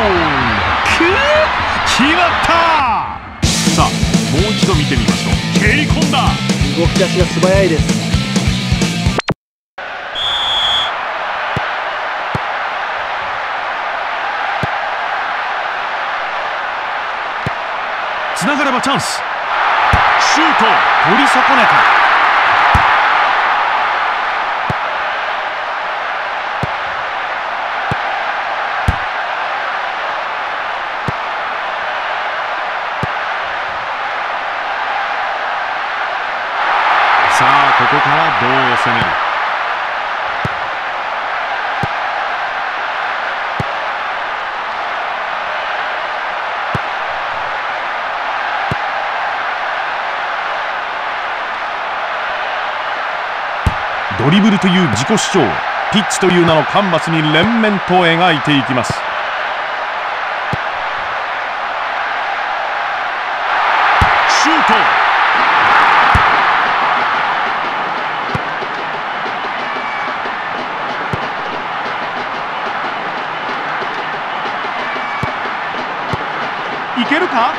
決まった。さあもう一度見てみましょう。蹴り込んだ。 動き出しが素早いです。 つながればチャンス。シュート取り損ねた。さあここからどう攻める。ドリブルという自己主張をピッチという名のカンバスに連綿と描いていきます。シュート。いけるか。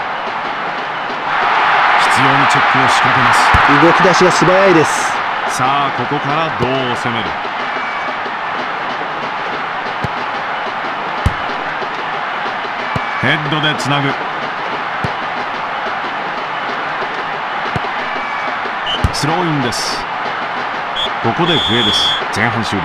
必要にチェックを仕掛けます。 動き出しが素早いです。 さあここからどう攻める。ヘッドでつなぐ。スローインです。ここで笛です。前半終了。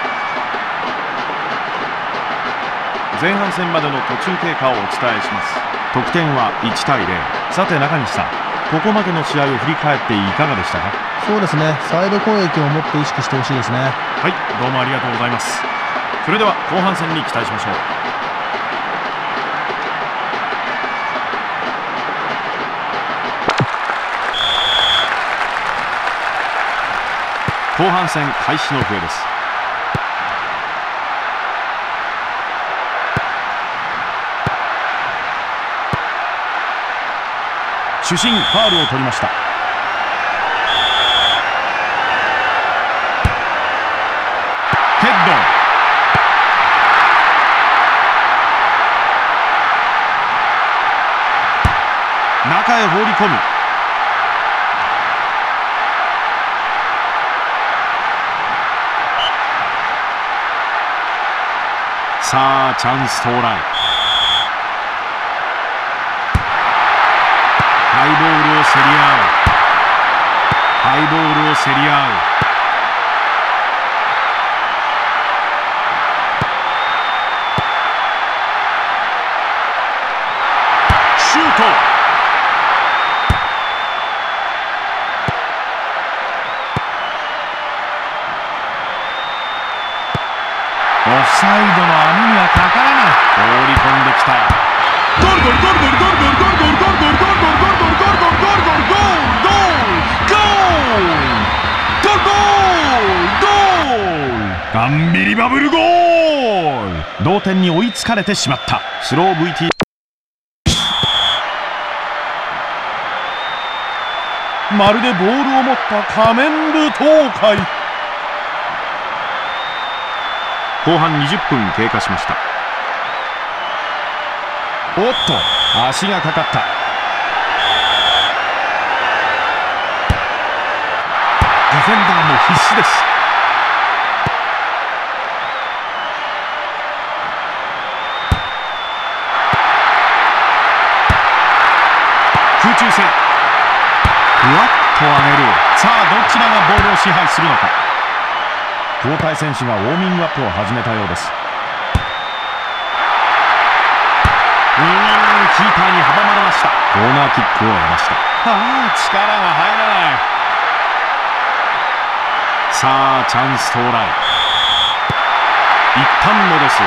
前半戦までの途中経過をお伝えします。得点は1対0。さて中西さん、ここまでの試合を振り返っていかがでしたか。 そうですね、サイド攻撃をもっと意識してほしいですね。 はい、どうもありがとうございます。それでは後半戦に期待しましょう。後半戦開始の笛です。主審ファウルを取りました。ヘッド。中へ放り込む。さあチャンス到来。ハイボールを競り合う。ハイボールを競り合う。 ンビリバブルゴール。同点に追いつかれてしまった。スロー VT。まるでボールを持った仮面舞踏会。後半20分経過しました。おっと足がかかった。ディフェンダーも必死です。空中戦、ふわっと上げる。さあどちらがボールを支配するのか。交代選手がウォーミングアップを始めたようです。キーパーに阻まれました。コーナーキックを得ました。力が入らない。さあチャンス到来。一旦戻す。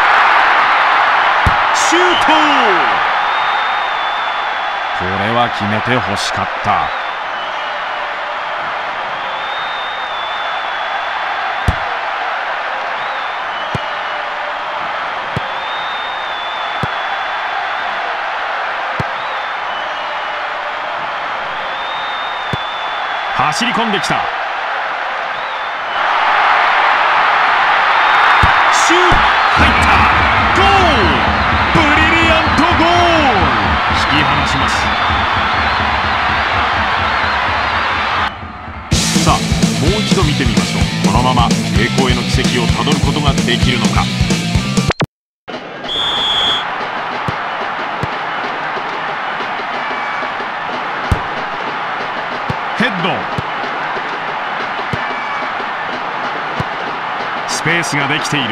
シュート。これは決めて欲しかった。走り込んできた。シュート入った。ゴール。ブリリアントゴール。引き離します。さあもう一度見てみましょう。このまま栄光への軌跡をたどることができるのか。ヘッド。スペースができている。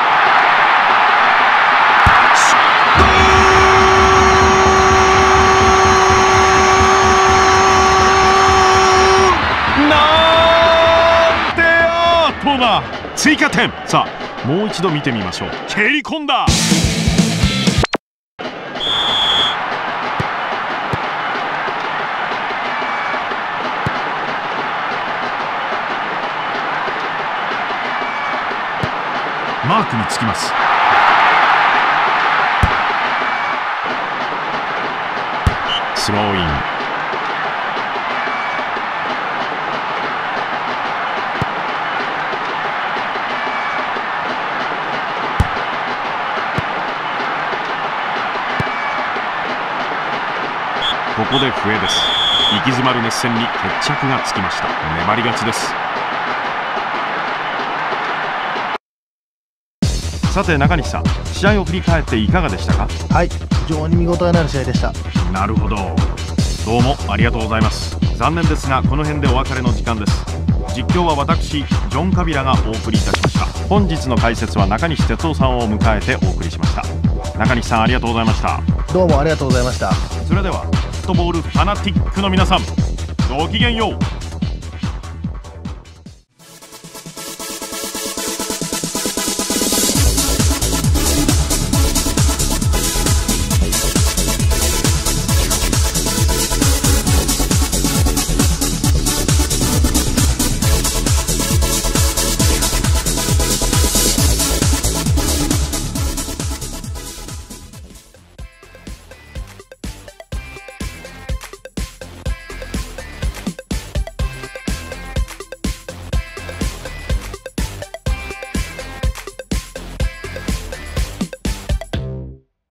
なんてアートだ。追加点。さあもう一度見てみましょう。蹴り込んだ。マークにつきます。スローイン。ここで笛です。息詰まる熱戦に決着がつきました。粘り勝ちです。さて中西さん、試合を振り返っていかがでしたか？ はい、非常に見応えのある試合でした。 なるほど、どうもありがとうございます。残念ですがこの辺でお別れの時間です。実況は私ジョン・カビラがお送りいたしました。本日の解説は中西哲夫さんを迎えてお送りしました。中西さんありがとうございました。 どうもありがとうございました。 それではフットボールファナティックの皆さん、ごきげんよう。